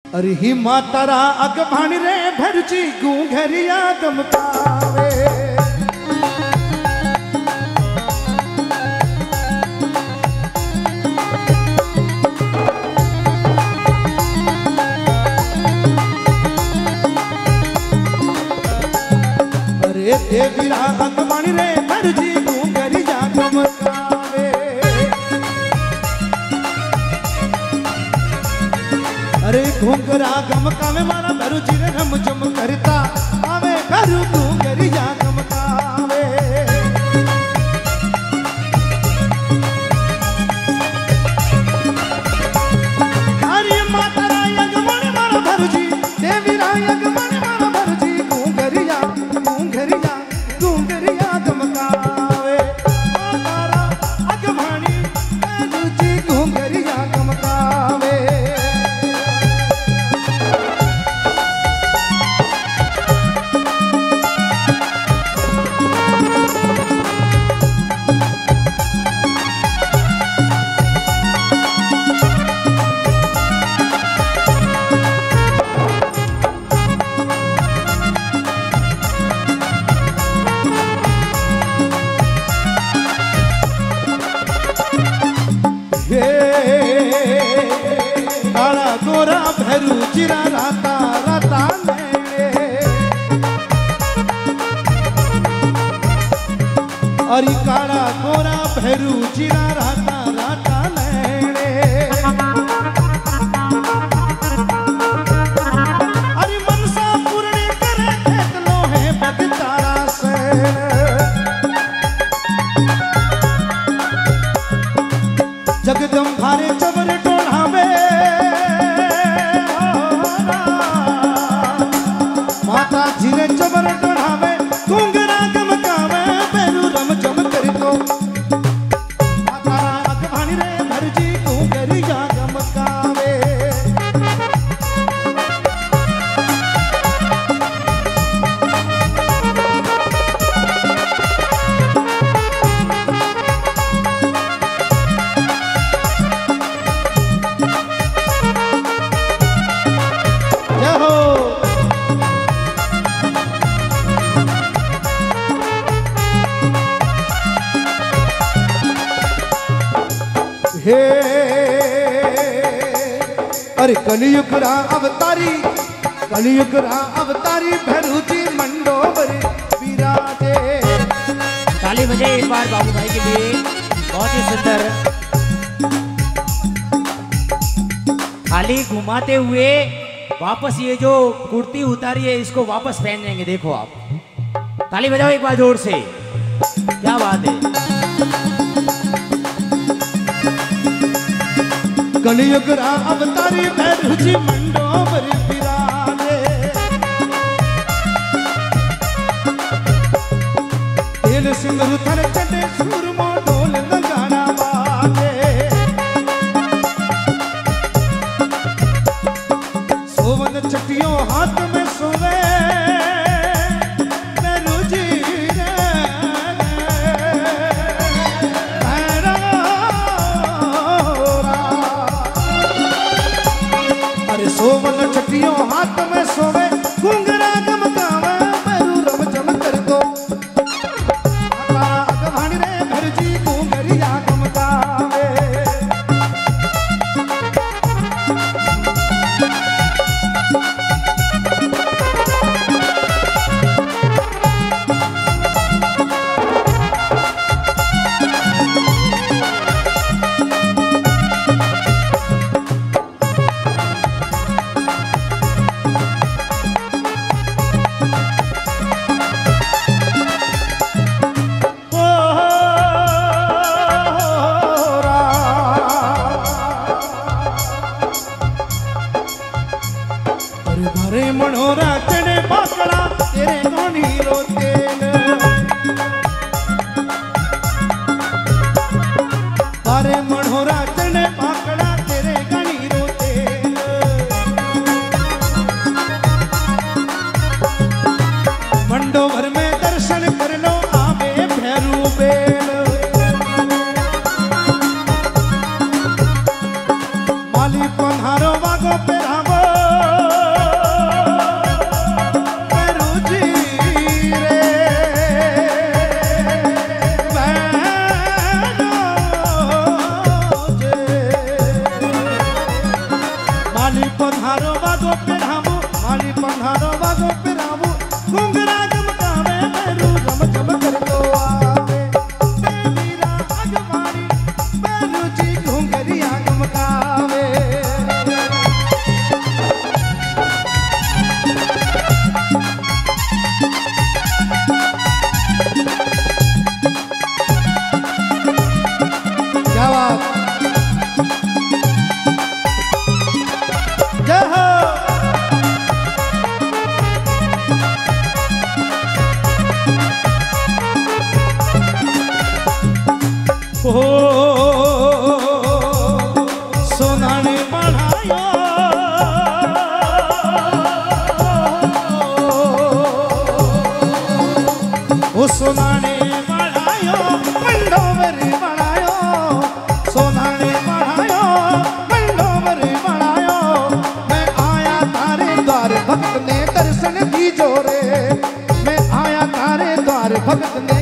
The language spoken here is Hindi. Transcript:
अरे ही मातारा अगभाण रे भरजी घूंघरिया गमकावे। अरे देवीरा अगभाण रे भरजी घूंघरिया गमकावे। अरे घूंघरा गमकावे मारा भरुची रे रम जम करता आवे घरू घूंघरिया गमकावे। अरे माता राय गमण मारा भरुची देवी राय गमण मारा भरुची घूंघरिया घूंघरिया घूंघरिया गमकावे। माता अगभाणी भरुची घूंघरिया गमकावे। काला गोरा भैरू चिरा राता राता अरे काला गोरा भैरू चिरा राता राता नैणे। अरे मनसा पूर्णे करे खेतलो है बगतारा से। जगदम्भारे चबर टोढ़ावे माता जी ने चबर टोढ़ावे घूंघरा गमकावे भैरू रम जम करतो। माता अगभाणी रे भरजी घूंघरिया गमकावे। हे अरे कलियुग रा अवतारी कलियुग रा अवतारी भैरूजी मंडोबर विराजे। ताली बजाए एक बार बाबू भाई के लिए, बहुत ही सुंदर। खाली घुमाते हुए वापस ये जो कुर्ती उतारी है इसको वापस पहन जाएंगे। देखो आप ताली बजाओ एक बार जोर से, क्या बात है। कलियुग रा अवतारी भैरूजी मंडोबर विराजे। तेल सिंदूर थर चटे सूरमा ढोल नगाड़ा बाजे। सोवन चटियों हाथ में सोवे भैरूजी रे। सोवन छटियों हाथ में सोवे घूंघरा गमकावे भैरू रम जम करतो। माता अगभाणी रे भरजी घूंघरिया गमकावे। भरे मनोरा चढ़े बाकड़ा तेरे गानी रोते भरे मनोरा चढ़े बाकड़ा तेरे गानी रोते। मंडोभर में दर्शन कर लो आवे भैरू बेल। माली पन्हारो वागो पे रावो पधारो बागो पिरावो माली पधारो बागो पिरावो घुंघरा गमकावे भैरू रम झम करतो आवे वीरा अजमारी भैरू जी घुंघरिया गमकावे क्या बात जय हो ओ सोनाने बढ़ायो ओ सोनाने बढ़ायो मंडोवरी बढ़ायो सोनाने बढ़ायो मंडोवरी बढ़ायो मैं आया तारे द्वार भक्त ने दर्शन दीजो रे मैं आया तारे द्वार भक्त ने